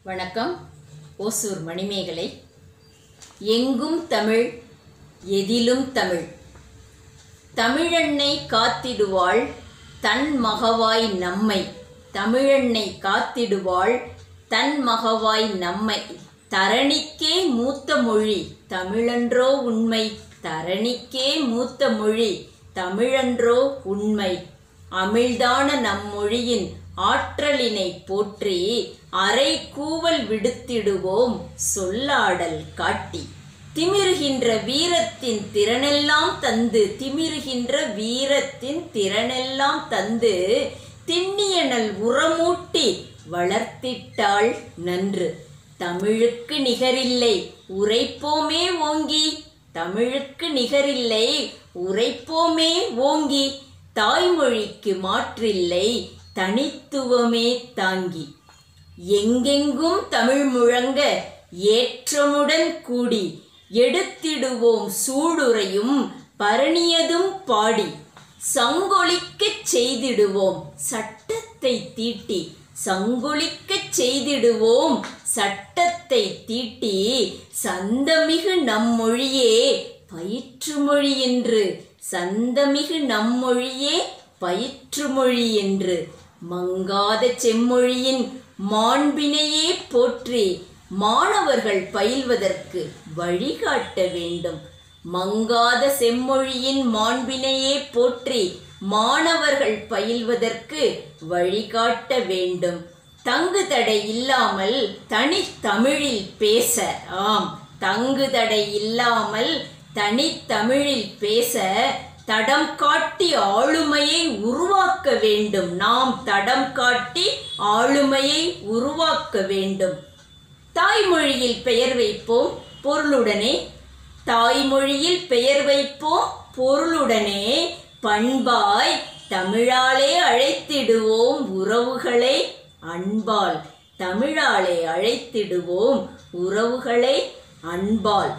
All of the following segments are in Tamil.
வணக்கம். ஓசூர் மணிமேகலை. எங்கும் தமிழ், எதிலும் தமிழ். தமிழன்னை காத்திடுவாள் தன் மகவாய் நம்மை. தமிழன்னை காத்திடுவாள் தன் மகவாய் நம்மை. தரணிக்கே மூத்த மொழி தமிழன்றோ உண்மை. தரணிக்கே மூத்த மொழி தமிழன்றோ உண்மை. அமிழ்தான நம்மொழியின் ஆற்றலினை போற்றி அரை கூவல் விடுத்திடுவோம் சொல்லாடல் காட்டி. திமிருகின்ற வீரத்தின் திறனெல்லாம் தந்து திமிருகின்ற வீரத்தின் திறனெல்லாம் தந்து திண்ணியனல் உரமூட்டி வளர்த்திட்டாள் நன்று. தமிழுக்கு நிகரில்லை உரைப்போமே ஓங்கி. தமிழுக்கு நிகரில்லை உரைப்போமே ஓங்கி. தாய்மொழிக்கு மாற்றில்லை தனித்துவமே தாங்கி. எங்கெங்கும் தமிழ் முழங்க ஏற்றமுடன் கூடி எடுத்திடுவோம் சூளுரையும் பரணியதும் பாடி. சங்கொலிக்கச் செய்திடுவோம் சட்டத்தை தீட்டி. சங்கொலிக்கச் செய்திடுவோம் சட்டத்தை தீட்டி. சந்தமிகு நம்மொழியே பயிற்றுமொழி என்று. சந்தமிகு நம்மொழியே பயிற்றுமொழி என்று. மங்காத செம்மொழியின் மாண்பினையே போற்றி மாணவர்கள் பயில்வதற்கு வழிகாட்ட வேண்டும். மங்காத செம்மொழியின் மாண்பினையே போற்றி மாணவர்கள் பயில்வதற்கு வழிகாட்ட வேண்டும். தங்கு தடை இல்லாமல் தனித்தமிழில் பேச. ஆம், தங்கு தடை இல்லாமல் தனித்தமிழில் பேச தடம் காட்டி ஆளுமையை உருவாக்க வேண்டும். நாம் தடம் காட்டி ஆளுமையை உருவாக்க வேண்டும். தாய்மொழியில் பெயர் வைப்போம் பொருளுடனே. தாய்மொழியில் பெயர் வைப்போம் பொருளுடனே. பண்பாய் தமிழாலே அழைத்திடுவோம் உறவுகளை அன்பால். தமிழாலே அழைத்திடுவோம் உறவுகளை அன்பால்.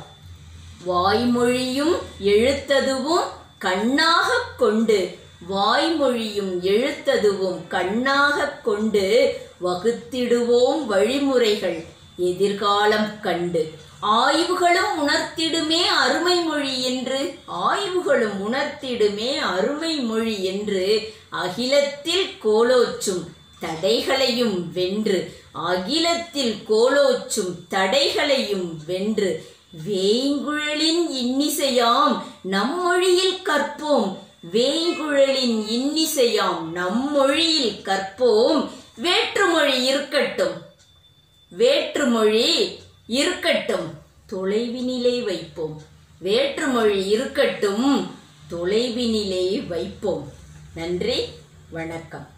வாய்மொழியும் எழுத்ததுவும் கண்ணாகக் கொண்டு. வாய்மொழியும் எழுத்ததுவும் கண்ணாகக் கொண்டு வகுத்திடுவோம் வழிமுறைகள் எதிர்காலம் கண்டு. ஆய்வுகளும் உணர்த்திடுமே அருமை மொழி என்று. ஆய்வுகளும் உணர்த்திடுமே அருமை மொழி என்று. அகிலத்தில் கோலோச்சும் தடைகளையும் வென்று. அகிலத்தில் கோலோச்சும் தடைகளையும் வென்று. வேய்ங்குழலின் இன்னிசையாம் நம்மொழியில் கற்போம். வேய்ங்குழலின் இன்னிசையாம் நம்மொழியில் கற்போம். வேற்றுமொழி இருக்கட்டும். வேற்றுமொழி இருக்கட்டும் தொலைவினிலே வைப்போம். வேற்றுமொழி இருக்கட்டும் தொலைவினிலே வைப்போம். நன்றி, வணக்கம்.